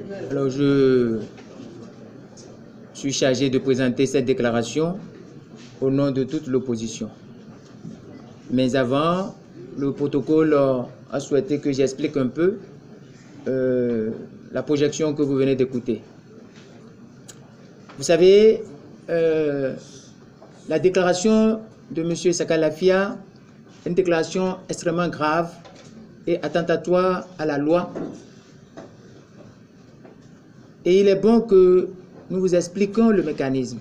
Alors, je suis chargé de présenter cette déclaration au nom de toute l'opposition. Mais avant, le protocole a souhaité que j'explique un peu la projection que vous venez d'écouter. Vous savez, la déclaration de M. Sakalafia est une déclaration extrêmement grave et attentatoire à la loi. Et il est bon que nous vous expliquions le mécanisme.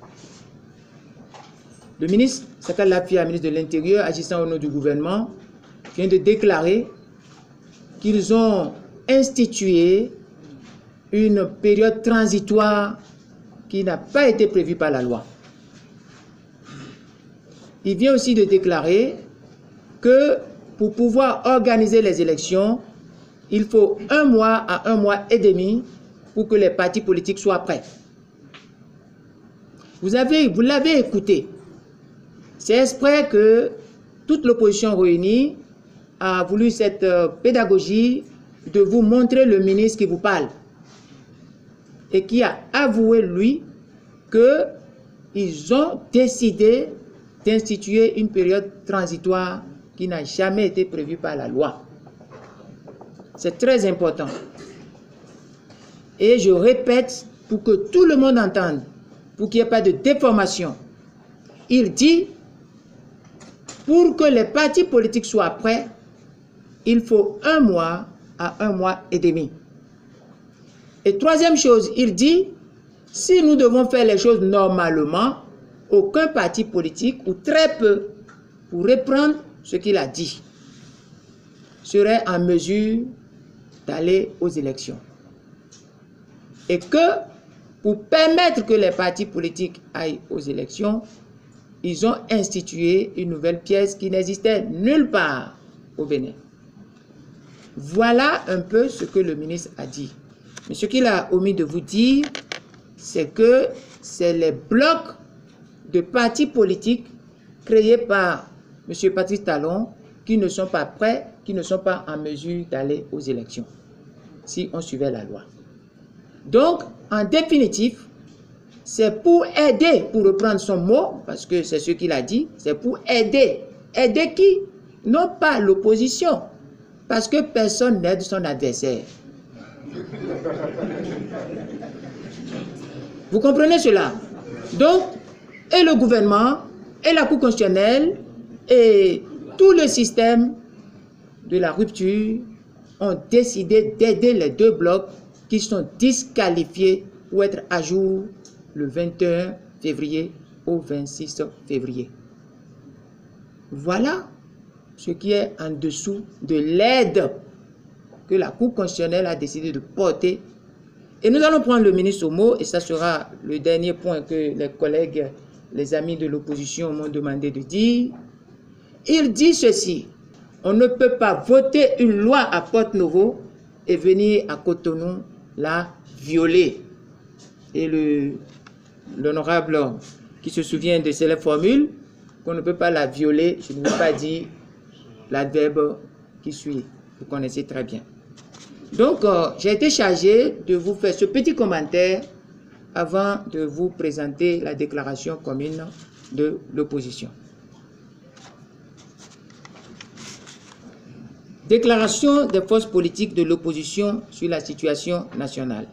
Le ministre Sakalafia, ministre de l'Intérieur, agissant au nom du gouvernement, vient de déclarer qu'ils ont institué une période transitoire qui n'a pas été prévue par la loi. Il vient aussi de déclarer que pour pouvoir organiser les élections, il faut 1 mois à 1 mois et demi pour que les partis politiques soient prêts. Vous l'avez écouté. C'est exprès que toute l'opposition réunie a voulu cette pédagogie de vous montrer le ministre qui vous parle et qui a avoué, lui, qu'ils ont décidé d'instituer une période transitoire qui n'a jamais été prévue par la loi. C'est très important. Et je répète, pour que tout le monde entende, pour qu'il n'y ait pas de déformation, il dit, pour que les partis politiques soient prêts, il faut 1 mois à 1 mois et demi. Et troisième chose, il dit, si nous devons faire les choses normalement, aucun parti politique, ou très peu, pour reprendre ce qu'il a dit, serait en mesure d'aller aux élections. Et que, pour permettre que les partis politiques aillent aux élections, ils ont institué une nouvelle pièce qui n'existait nulle part au Bénin. Voilà un peu ce que le ministre a dit. Mais ce qu'il a omis de vous dire, c'est que c'est les blocs de partis politiques créés par M. Patrice Talon qui ne sont pas prêts, qui ne sont pas en mesure d'aller aux élections, si on suivait la loi. Donc, en définitive, c'est pour aider, pour reprendre son mot, parce que c'est ce qu'il a dit, c'est pour aider. Aider qui? Non pas l'opposition, parce que personne n'aide son adversaire. Vous comprenez cela? Donc, et le gouvernement, et la Cour constitutionnelle, et tout le système de la rupture ont décidé d'aider les deux blocs qui sont disqualifiés pour être à jour le 21 février au 26 février. Voilà ce qui est en dessous de l'aide que la Cour constitutionnelle a décidé de porter. Et nous allons prendre le ministre au mot, et ça sera le dernier point que les collègues, les amis de l'opposition m'ont demandé de dire. Il dit ceci: on ne peut pas voter une loi à Porte-Novo et venir à Cotonou la violer. Et l'honorable qui se souvient de cette formule, qu'on ne peut pas la violer, je ne veux pas dire l'adverbe qui suit. Vous connaissez très bien. Donc, j'ai été chargé de vous faire ce petit commentaire avant de vous présenter la déclaration commune de l'opposition. Déclaration des forces politiques de l'opposition sur la situation nationale.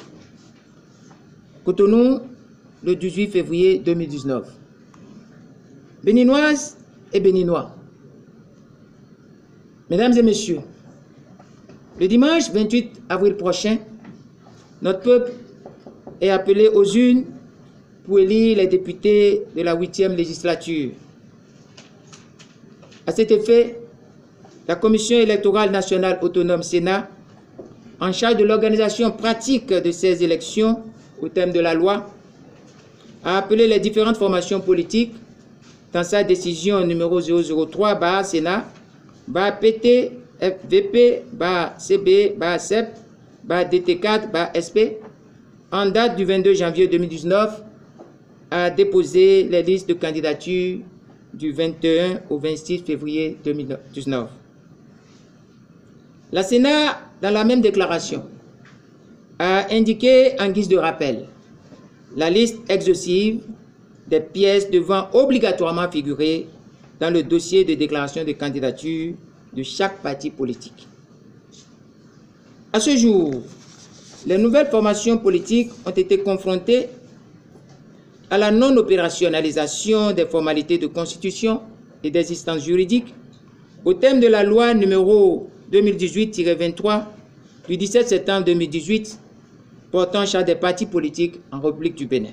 Cotonou, le 18 février 2019. Béninoises et Béninois, mesdames et messieurs, le dimanche 28 avril prochain, notre peuple est appelé aux urnes pour élire les députés de la 8e législature. À cet effet, la Commission électorale nationale autonome Sénat, en charge de l'organisation pratique de ces élections au terme de la loi, a appelé les différentes formations politiques dans sa décision numéro 003/Sénat, PT, FVP, CB, CEP, DT4, SP, en date du 22 janvier 2019, a déposé les listes de candidatures du 21 au 26 février 2019. La Sénat, dans la même déclaration, a indiqué en guise de rappel la liste exhaustive des pièces devant obligatoirement figurer dans le dossier de déclaration de candidature de chaque parti politique. À ce jour, les nouvelles formations politiques ont été confrontées à la non-opérationnalisation des formalités de constitution et des instances juridiques au thème de la loi numéro 2018-23 du 17 septembre 2018 portant charte des partis politiques en République du Bénin.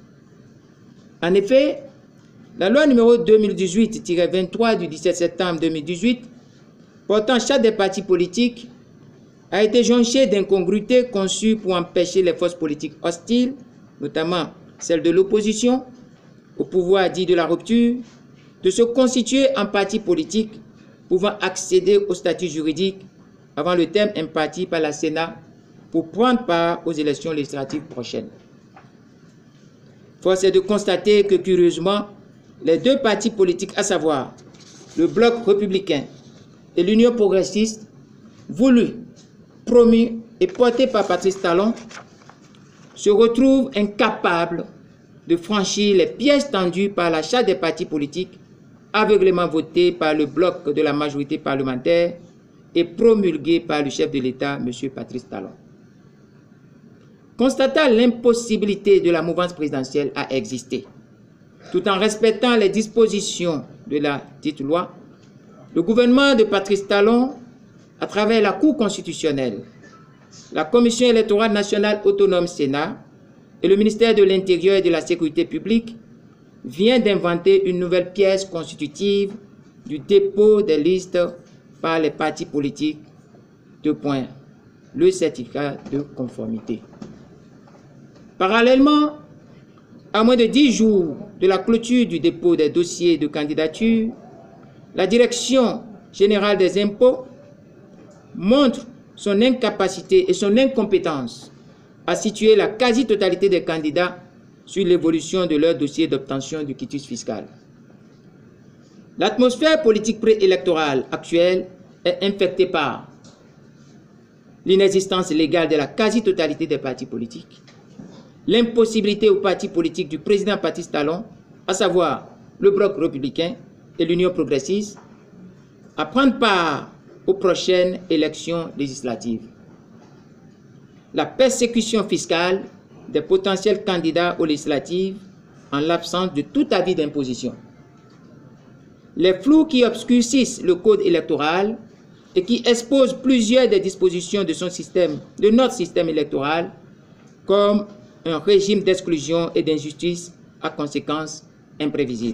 En effet, la loi numéro 2018-23 du 17 septembre 2018 portant charte des partis politiques a été jonchée d'incongruités conçues pour empêcher les forces politiques hostiles, notamment celles de l'opposition, au pouvoir dit de la rupture, de se constituer en parti politique pouvant accéder au statut juridique avant le terme imparti par la Sénat pour prendre part aux élections législatives prochaines. Force est de constater que, curieusement, les deux partis politiques, à savoir le Bloc républicain et l'Union progressiste, voulus, promus et portés par Patrice Talon, se retrouvent incapables de franchir les pièges tendus par la charte des partis politiques, aveuglément votée par le bloc de la majorité parlementaire et promulguée par le chef de l'État, M. Patrice Talon. Constatant l'impossibilité de la mouvance présidentielle à exister, tout en respectant les dispositions de la dite loi, le gouvernement de Patrice Talon, à travers la Cour constitutionnelle, la Commission électorale nationale autonome Sénat et le ministère de l'Intérieur et de la Sécurité publique, vient d'inventer une nouvelle pièce constitutive du dépôt des listes par les partis politiques. 2 points. Le certificat de conformité. Parallèlement, à moins de 10 jours de la clôture du dépôt des dossiers de candidature, la Direction générale des impôts montre son incapacité et son incompétence à situer la quasi-totalité des candidats sur l'évolution de leur dossier d'obtention du quitus fiscal. L'atmosphère politique préélectorale actuelle est infectée par l'inexistence légale de la quasi-totalité des partis politiques, l'impossibilité aux partis politiques du président Patrice Talon, à savoir le Bloc républicain et l'Union progressiste, à prendre part aux prochaines élections législatives, la persécution fiscale des potentiels candidats aux législatives en l'absence de tout avis d'imposition, les flous qui obscurcissent le code électoral et qui exposent plusieurs des dispositions de notre système électoral comme un régime d'exclusion et d'injustice à conséquences imprévisibles.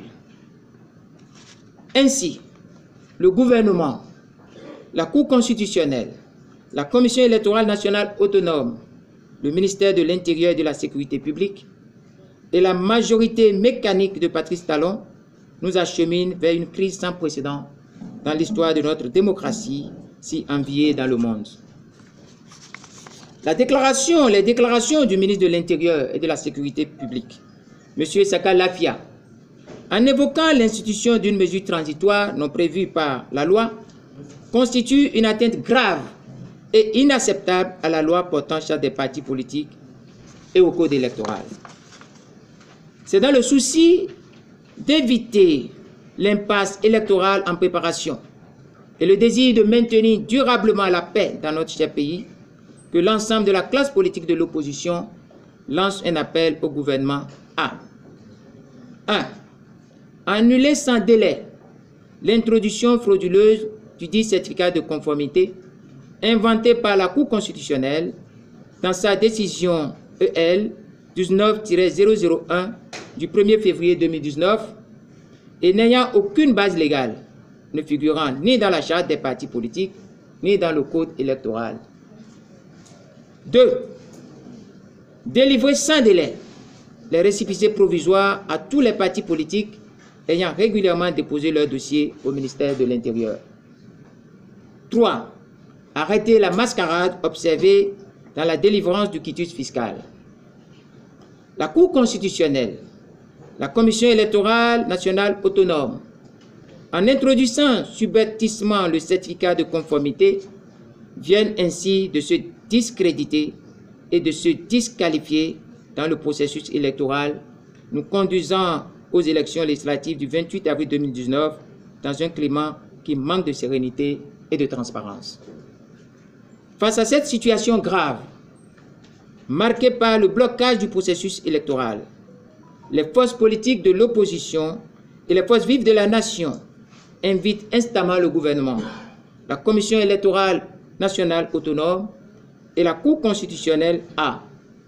Ainsi, le gouvernement, la Cour constitutionnelle, la Commission électorale nationale autonome, le ministère de l'Intérieur et de la Sécurité publique et la majorité mécanique de Patrice Talon nous acheminent vers une crise sans précédent dans l'histoire de notre démocratie, si enviée dans le monde. Les déclarations du ministre de l'Intérieur et de la Sécurité publique, M. Saka Lafia, en évoquant l'institution d'une mesure transitoire non prévue par la loi, constituent une atteinte grave et inacceptable à la loi portant charte des partis politiques et au code électoral. C'est dans le souci d'éviter l'impasse électorale en préparation et le désir de maintenir durablement la paix dans notre cher pays que l'ensemble de la classe politique de l'opposition lance un appel au gouvernement à 1. Annuler sans délai l'introduction frauduleuse du dit certificat de conformité inventé par la Cour constitutionnelle dans sa décision EL 19-001 du 1er février 2019 et n'ayant aucune base légale, ne figurant ni dans la charte des partis politiques, ni dans le code électoral. 2. Délivrer sans délai les récépissés provisoires à tous les partis politiques ayant régulièrement déposé leur dossier au ministère de l'Intérieur. 3. Arrêter la mascarade observée dans la délivrance du quitus fiscal. La Cour constitutionnelle, la Commission électorale nationale autonome, en introduisant subrepticement le certificat de conformité, viennent ainsi de se discréditer et de se disqualifier dans le processus électoral, nous conduisant aux élections législatives du 28 avril 2019 dans un climat qui manque de sérénité et de transparence. Face à cette situation grave, marquée par le blocage du processus électoral, les forces politiques de l'opposition et les forces vives de la nation invitent instamment le gouvernement, la Commission électorale nationale autonome et la Cour constitutionnelle à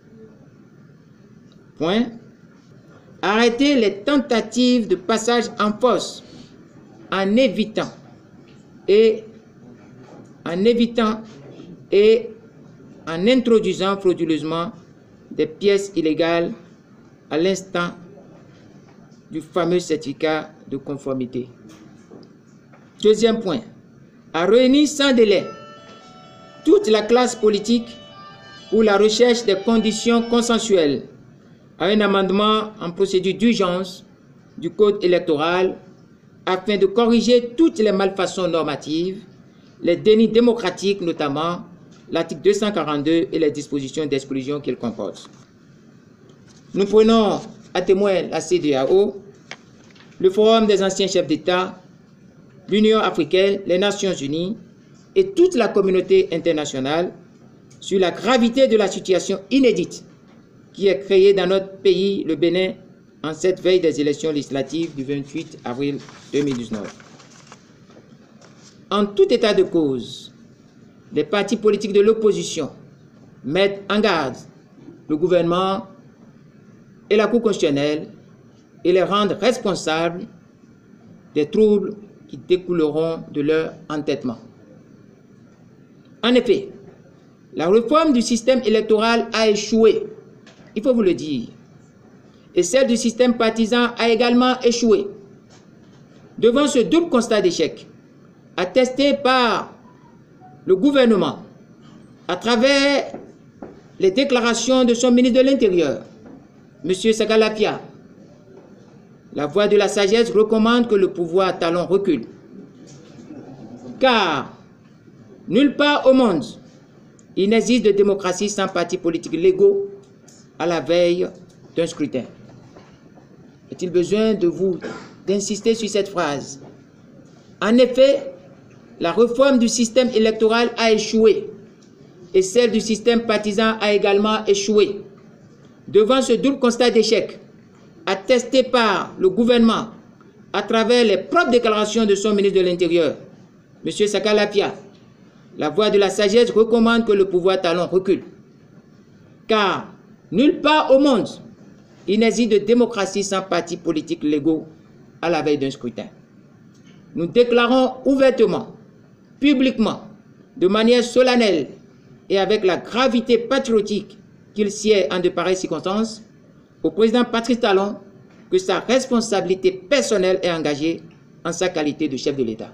arrêter les tentatives de passage en force en évitant et en introduisant frauduleusement des pièces illégales à l'instant du fameux certificat de conformité. Deuxième point, à réunir sans délai toute la classe politique pour la recherche des conditions consensuelles à un amendement en procédure d'urgence du Code électoral afin de corriger toutes les malfaçons normatives, les dénis démocratiques notamment, l'article 242 et les dispositions d'exclusion qu'il comporte. Nous prenons à témoin la CEDEAO, le Forum des anciens chefs d'État, l'Union africaine, les Nations unies et toute la communauté internationale sur la gravité de la situation inédite qui est créée dans notre pays, le Bénin, en cette veille des élections législatives du 28 avril 2019. En tout état de cause, les partis politiques de l'opposition mettent en garde le gouvernement et la Cour constitutionnelle et les rendent responsables des troubles qui découleront de leur entêtement. En effet, la réforme du système électoral a échoué, il faut vous le dire, et celle du système partisan a également échoué. Devant ce double constat d'échec, attesté par le gouvernement à travers les déclarations de son ministre de l'Intérieur, M. Sakalapia, la voix de la sagesse recommande que le pouvoir talon recule. Car nulle part au monde, il n'existe de démocratie sans partis politiques légaux à la veille d'un scrutin. Est-il besoin d'insister sur cette phrase? En effet, la réforme du système électoral a échoué et celle du système partisan a également échoué. Devant ce double constat d'échec, attesté par le gouvernement à travers les propres déclarations de son ministre de l'Intérieur, M. Sakalapia, la voix de la sagesse recommande que le pouvoir talon recule. Car nulle part au monde, il n'existe de démocratie sans partis politiques légaux à la veille d'un scrutin. Nous déclarons ouvertement, publiquement, de manière solennelle et avec la gravité patriotique qu'il sied en de pareilles circonstances, au président Patrice Talon que sa responsabilité personnelle est engagée en sa qualité de chef de l'État.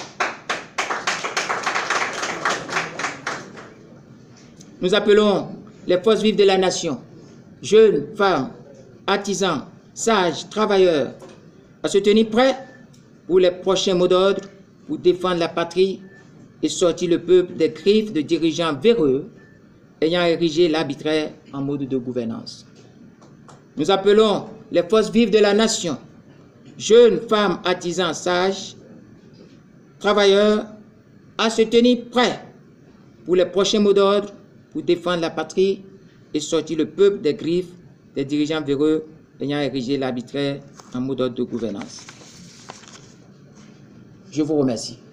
Nous appelons les forces vives de la nation, jeunes, femmes, artisans, sages, travailleurs, à se tenir prêts pour les prochains mots d'ordre pour défendre la patrie et sortir le peuple des griffes de dirigeants véreux ayant érigé l'arbitraire en mode de gouvernance. Nous appelons les forces vives de la nation, jeunes, femmes, artisans, sages, travailleurs, à se tenir prêts pour les prochains mots d'ordre pour défendre la patrie et sortir le peuple des griffes des dirigeants véreux ayant érigé l'arbitraire en mode d'ordre de gouvernance. Je vous remercie.